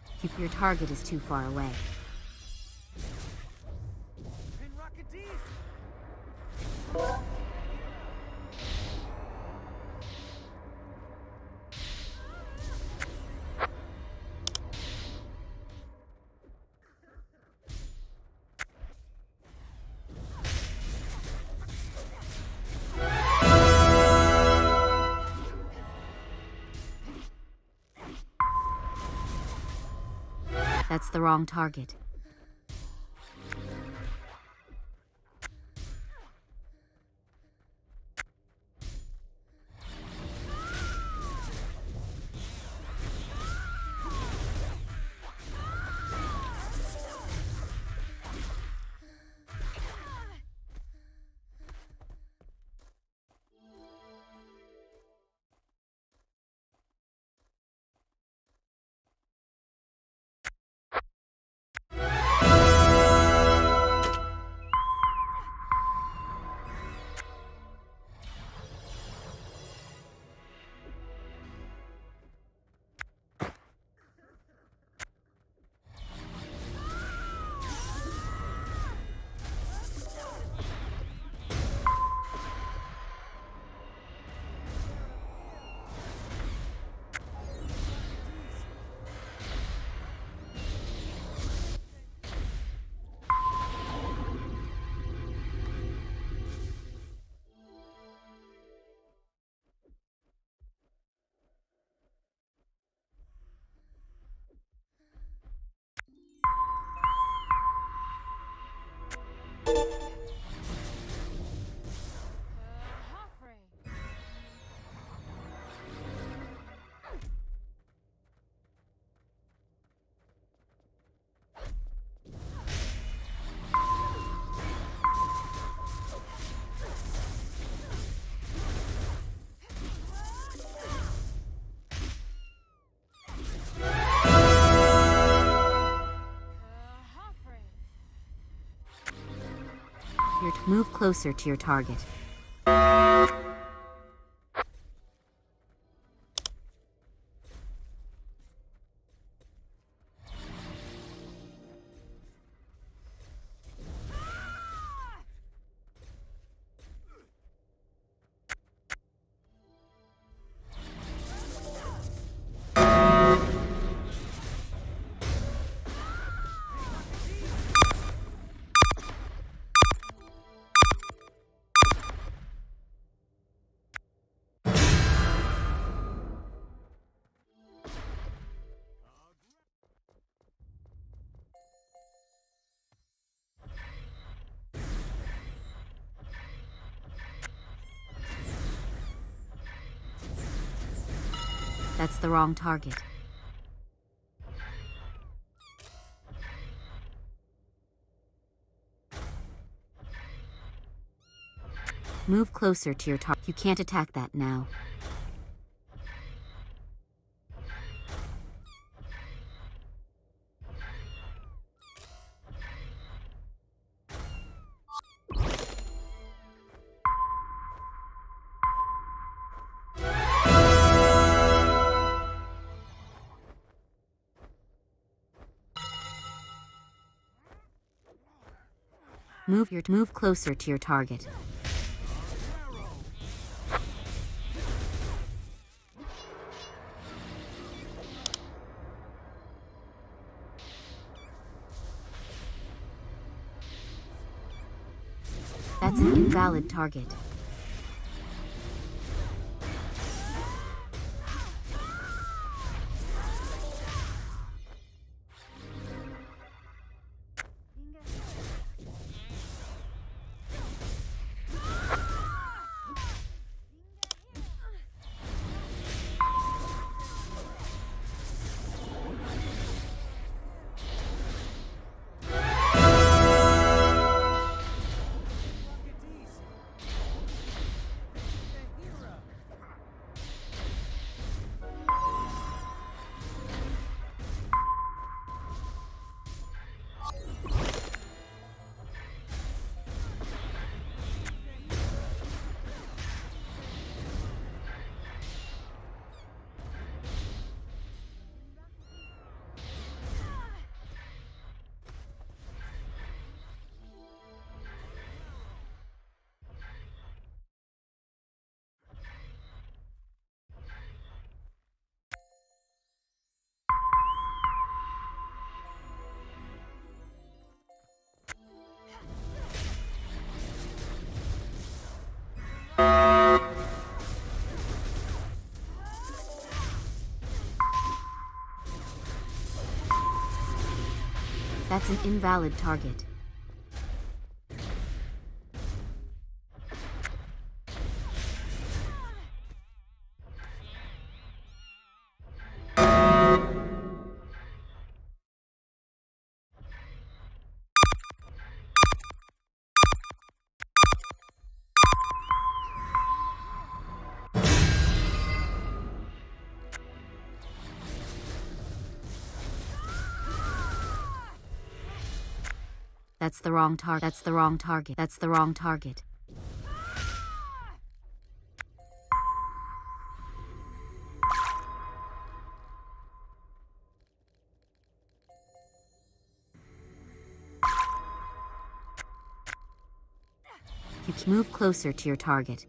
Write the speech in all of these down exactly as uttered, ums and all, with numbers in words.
Your target is too far away. That's the wrong target. Move closer to your target. That's the wrong target. Move closer to your target. You can't attack that now. Move your move closer to your target. That's an invalid target. That's an invalid target. That's the wrong target. That's the wrong target. That's the wrong target. You can move closer to your target.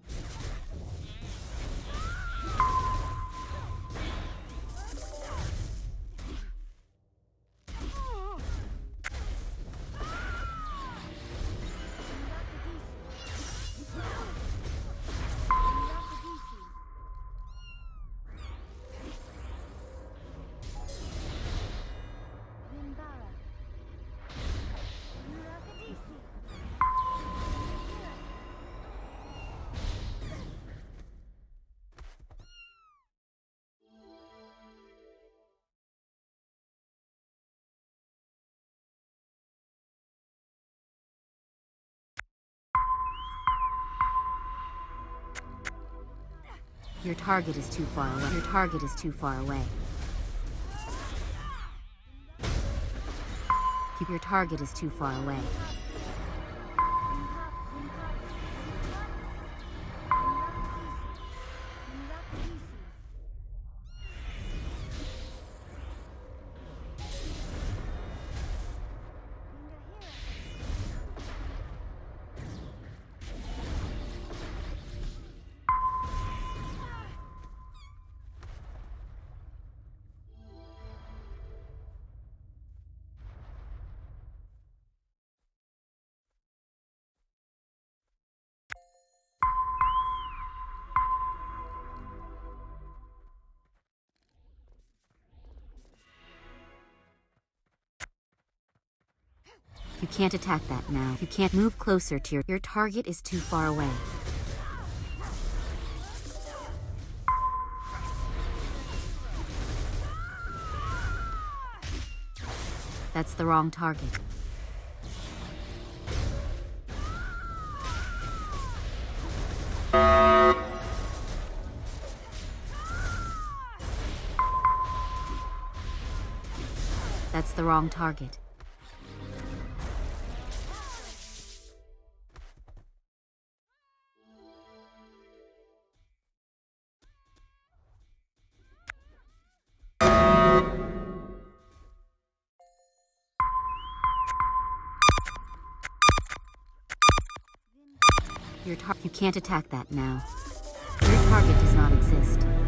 Your target is too far away. Your target is too far away. Your target is too far away. You can't attack that now. You can't move closer to your... Your target is too far away. That's the wrong target. That's the wrong target. Your tar- you can't attack that now. Your target does not exist.